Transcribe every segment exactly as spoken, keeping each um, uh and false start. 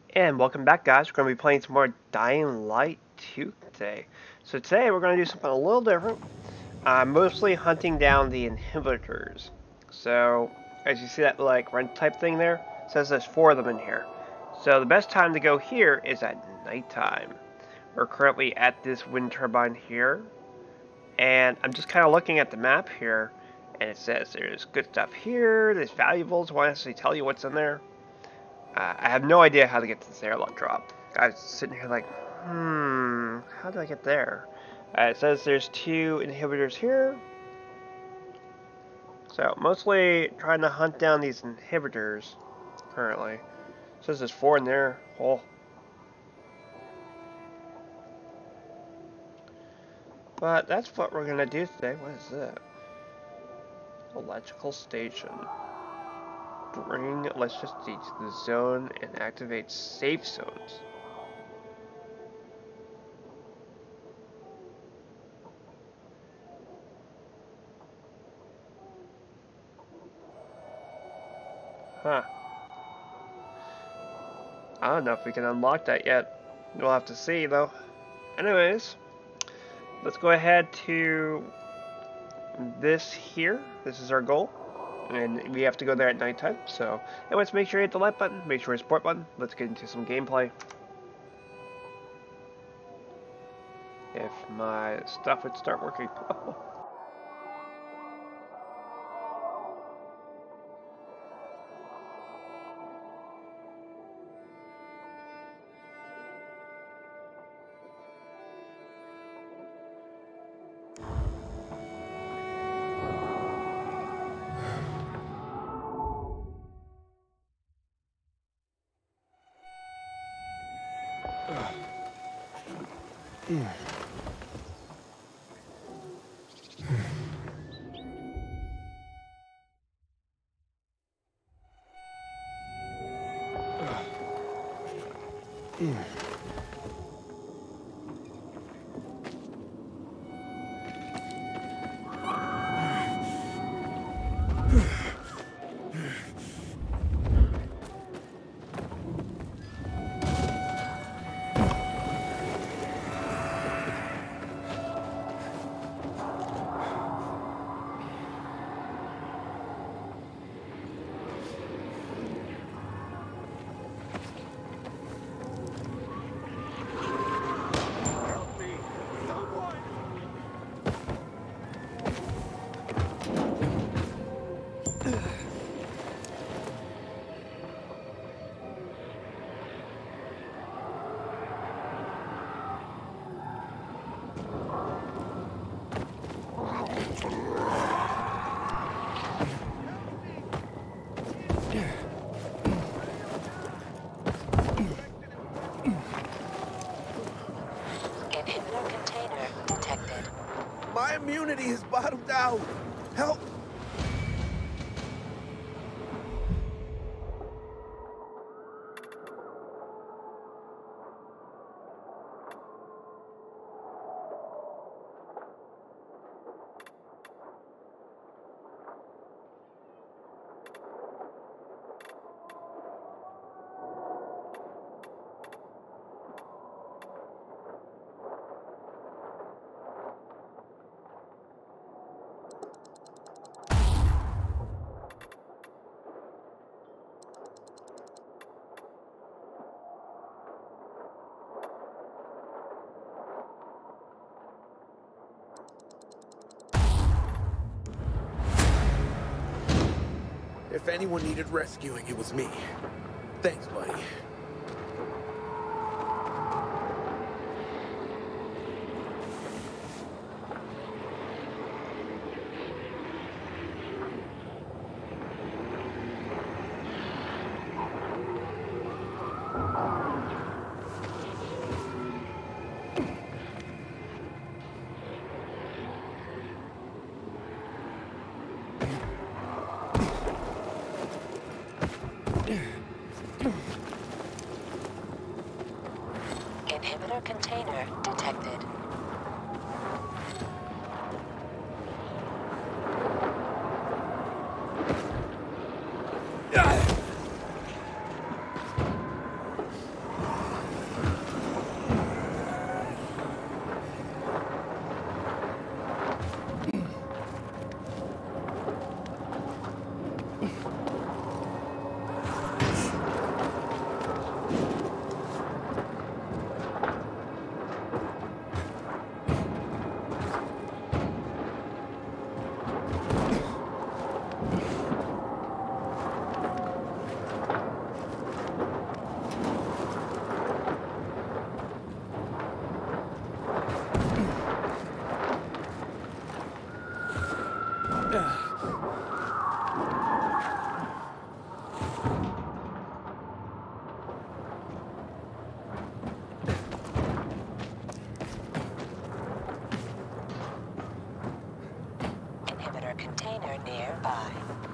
And welcome back, guys. We're going to be playing some more Dying Light two today. So today we're going to do something a little different. Uh, mostly hunting down the inhibitors. So as you see that like rent type thing there, it says there's four of them in here. So the best time to go here is at nighttime. We're currently at this wind turbine here, and I'm just kind of looking at the map here, and it says there's good stuff here, there's valuables. Won't actually tell you what's in there. Uh, I have no idea how to get to this airlock drop. Guys sitting here like, hmm, how do I get there? Uh, it says there's two inhibitors here. So, mostly trying to hunt down these inhibitors currently. It says there's four in there. Oh. But that's what we're going to do today. What is that? Electrical station. Bring electricity to the zone and activate safe zones. Huh. I don't know if we can unlock that yet. We'll have to see, though. Anyways, let's go ahead to this here. This is our goal. And we have to go there at nighttime. So, anyways, make sure you hit the like button. Make sure you support button. Let's get into some gameplay. If my stuff would start working. My immunity is bottomed out. Help! If anyone needed rescuing, it was me. Thanks, buddy. Inhibitor container detected. Inhibitor container nearby.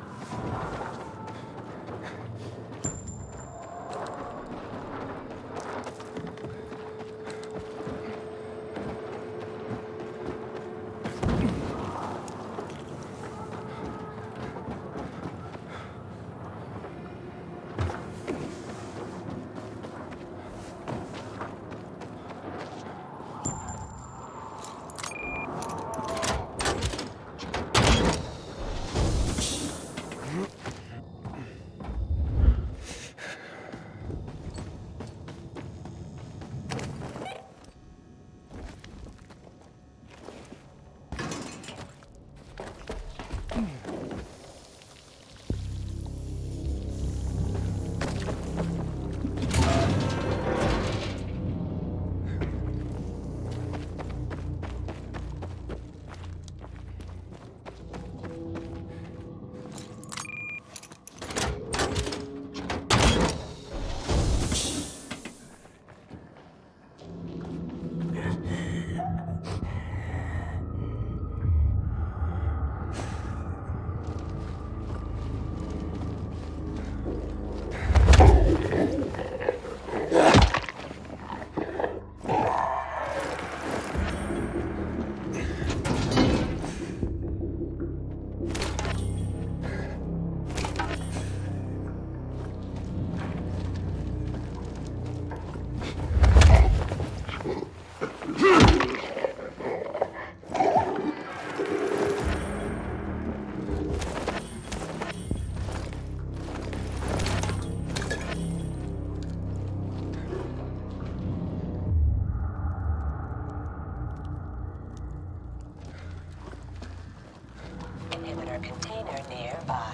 Inhibitor container nearby.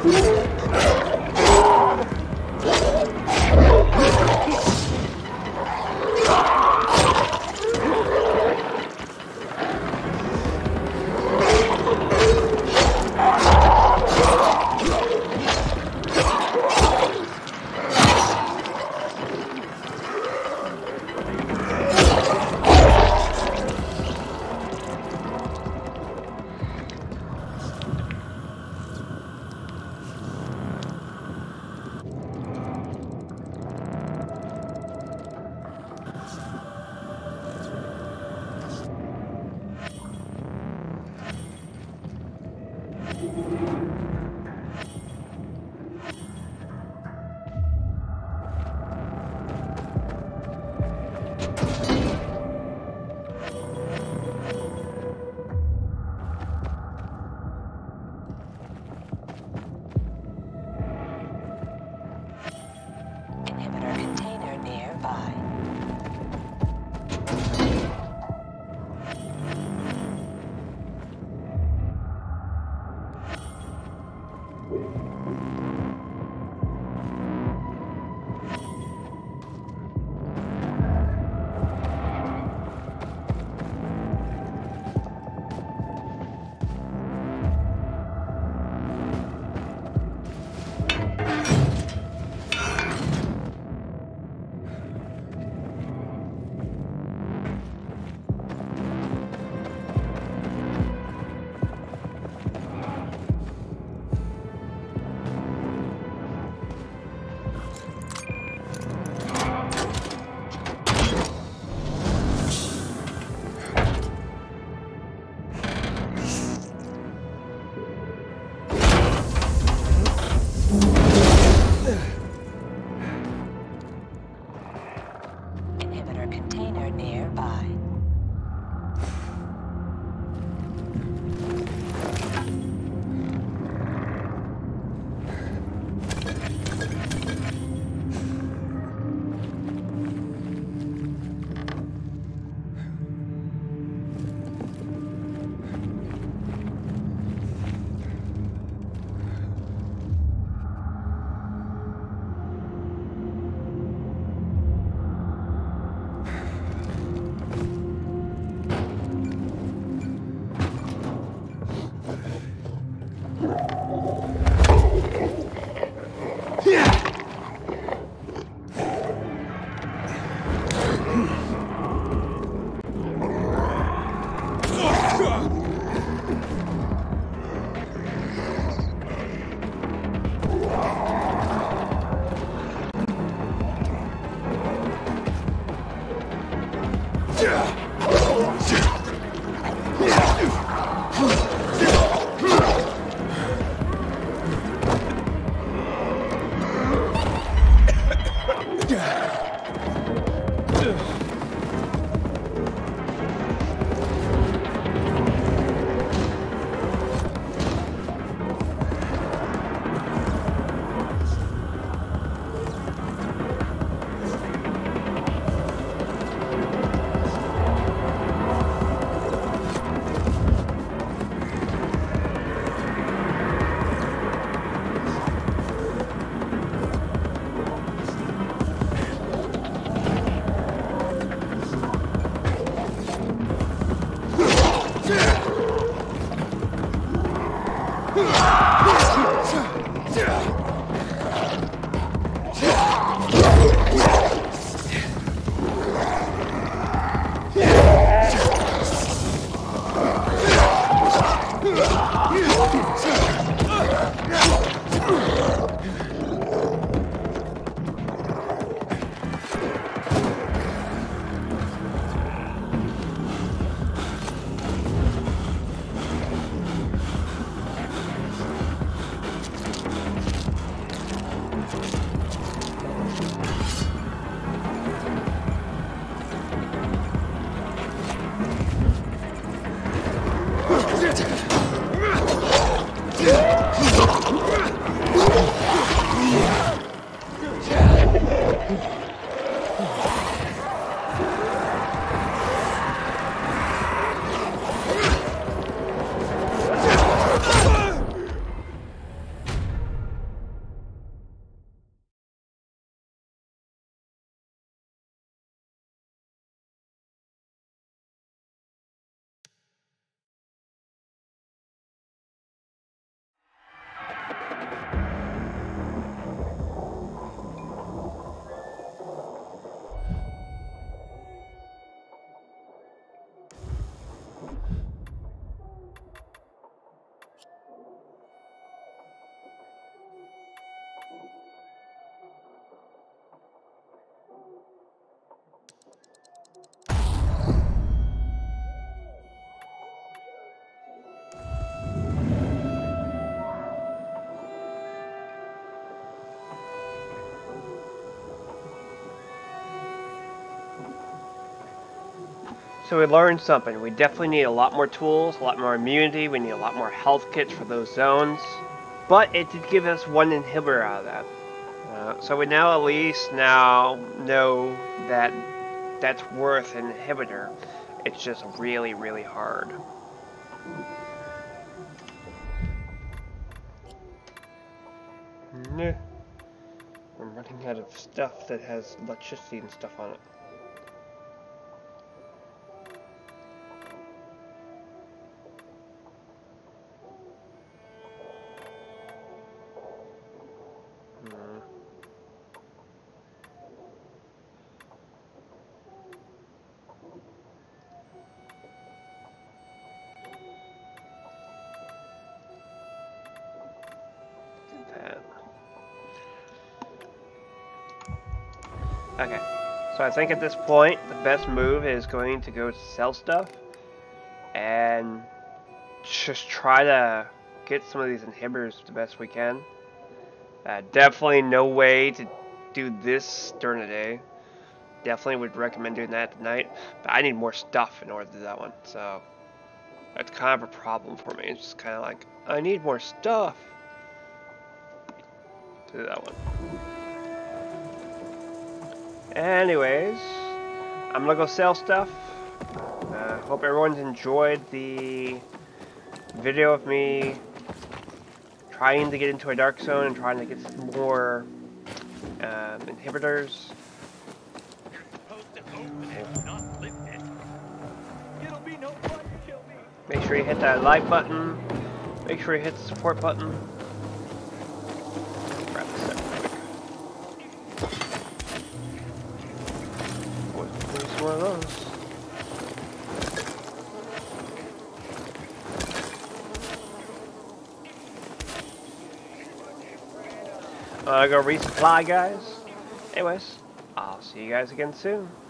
Inhibitor container nearby. So we learned something. We definitely need a lot more tools, a lot more immunity. We need a lot more health kits for those zones. But it did give us one inhibitor out of that. Uh, so we now at least now know that that's worth an inhibitor. It's just really, really hard. Nah. I'm running out of stuff that has electricity and stuff on it. Hmm. That. Okay, so I think at this point the best move is going to go to sell stuff and just try to get some of these inhibitors the best we can. Uh, definitely no way to do this during the day. Definitely would recommend doing that at night, but I need more stuff in order to do that one, so that's kind of a problem for me. It's just kind of like, I need more stuff to do that one. Anyways, I'm gonna go sell stuff. Uh, hope everyone's enjoyed the video of me trying to get into a dark zone and trying to get some more um, inhibitors. Make sure you hit that like button. Make sure you hit the support button. Grab this up quick. Where's one of those? I'm gonna go resupply, guys. Anyways, I'll see you guys again soon.